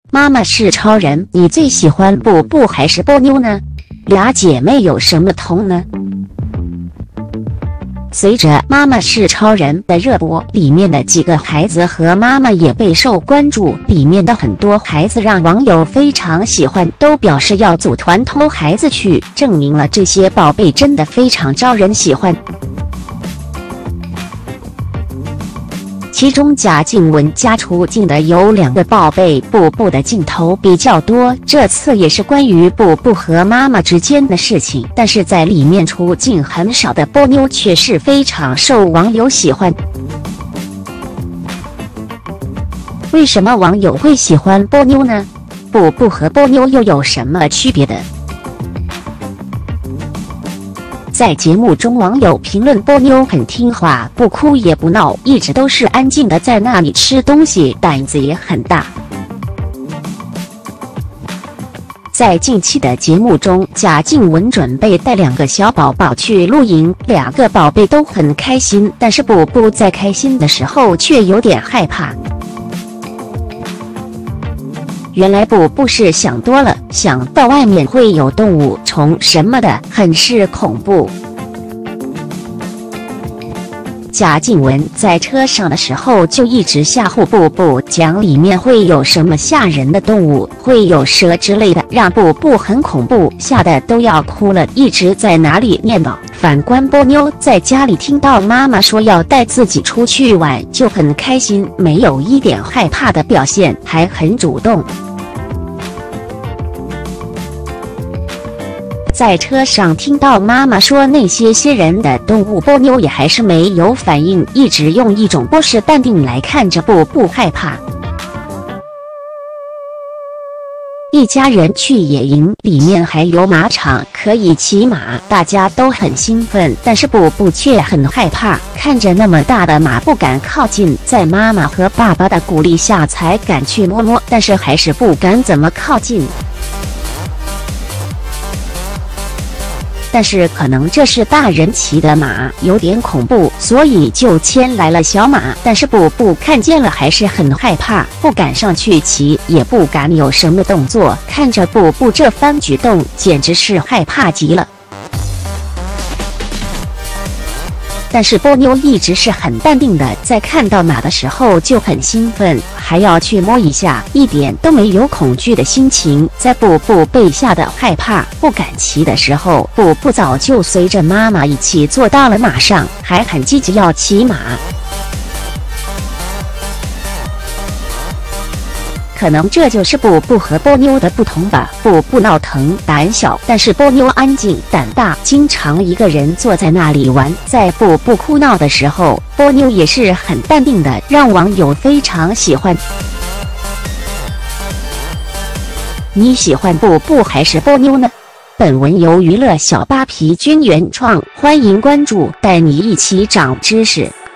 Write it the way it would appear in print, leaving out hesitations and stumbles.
妈妈是超人，你最喜欢布布还是波妞呢？俩姐妹有什么同呢？随着《妈妈是超人》的热播，里面的几个孩子和妈妈也备受关注。里面的很多孩子让网友非常喜欢，都表示要组团偷孩子去，证明了这些宝贝真的非常招人喜欢。其中贾静雯家出镜的有2个宝贝，布布的镜头比较多，这次也是关于布布和妈妈之间的事情。但是在里面出镜很少的波妞却是非常受网友喜欢。为什么网友会喜欢波妞呢？布布和波妞又有什么区别的？在节目中，网友评论波妞很听话，不哭也不闹，一直都是安静的在那里吃东西，胆子也很大。在近期的节目中，贾静雯准备带2个小宝宝去露营，2个宝贝都很开心，但是布布在开心的时候却有点害怕。原来布布是想多了，想到外面会有动物、虫什么的，很是恐怖。贾静雯在车上的时候就一直吓唬布布，讲里面会有什么吓人的动物，会有蛇之类的，让布布很恐怖，吓得都要哭了，一直在哪里念叨。反观波妞在家里听到妈妈说要带自己出去玩，就很开心，没有一点害怕的表现，还很主动。在车上听到妈妈说那些吸人的动物，波妞也还是没有反应，一直用一种波士淡定来看着布布害怕。一家人去野营，里面还有马场可以骑马，大家都很兴奋，但是布布却很害怕，看着那么大的马不敢靠近，在妈妈和爸爸的鼓励下才敢去摸摸，但是还是不敢怎么靠近。但是可能这是大人骑的马，有点恐怖，所以就牵来了小马。但是布布看见了还是很害怕，不敢上去骑，也不敢有什么动作。看着布布这番举动，简直是害怕极了。但是波妞一直是很淡定的，在看到马的时候就很兴奋，还要去摸一下，一点都没有恐惧的心情。在布布被吓得害怕不敢骑的时候，布布早就随着妈妈一起坐到了马上，还很积极要骑马。可能这就是布布和波妞的不同吧。布布闹腾胆小，但是波妞安静胆大，经常一个人坐在那里玩。在布布哭闹的时候，波妞也是很淡定的，让网友非常喜欢。你喜欢布布还是波妞呢？本文由娱乐小扒皮君原创，欢迎关注，带你一起长知识。